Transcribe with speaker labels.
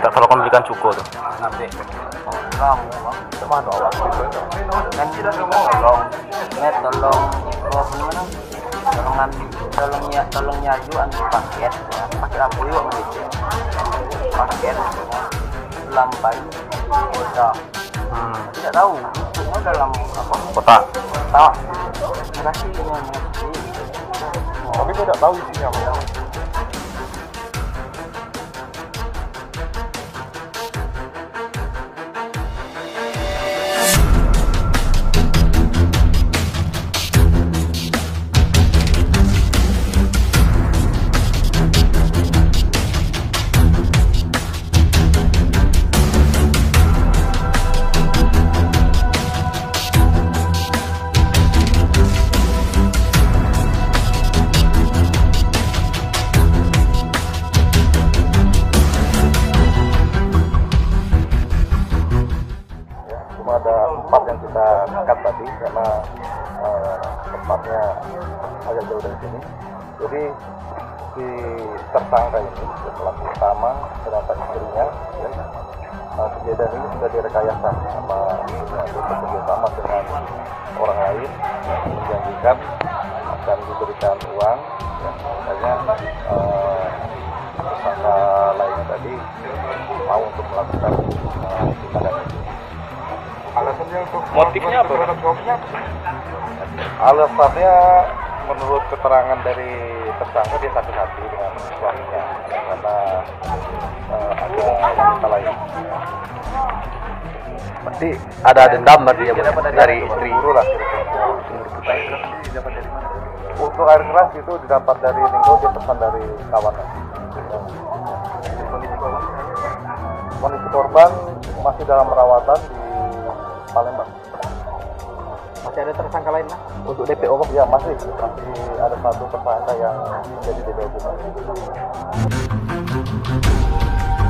Speaker 1: minta tolong belikan cuko tuh.
Speaker 2: Nanti kamu cuma doa kan tidak tolong net tolong bawa mana tolong nanti tolong nyaju anti paket aku yuk gitu paket lampai kita tidak tahu itu dalam apa
Speaker 1: Kota.
Speaker 2: tak kasih
Speaker 3: Tapi tidak tahu isinya apa. Cuma ada 4 yang kita cut tadi karena tempatnya agak jauh dari sini. Jadi si tersangka ini pelaku utama ternyata istrinya ya, kejadian ini sudah direkayasa sama istrinya untuk bekerjasama dengan orang lain yang menjanjikan akan diberikan uang ya, makanya tersangka lainnya tadi mau untuk melakukan tindakan ini. Alasannya untuk
Speaker 1: Motifnya apa?
Speaker 3: Alasannya menurut keterangan dari tersangka dia sakit hati dengan suaminya karena ada wanita lain.
Speaker 1: Berarti ada dendam berarti ya dari istri.
Speaker 3: Cemburu lah. Untuk air keras itu didapat dari Linggo, dia pesan dari kawannya. Kondisi korban masih dalam perawatan di Palembang.
Speaker 2: masih ada tersangka lain lah
Speaker 3: Untuk DPO ya masih ada satu tersangka yang menjadi DPO juga.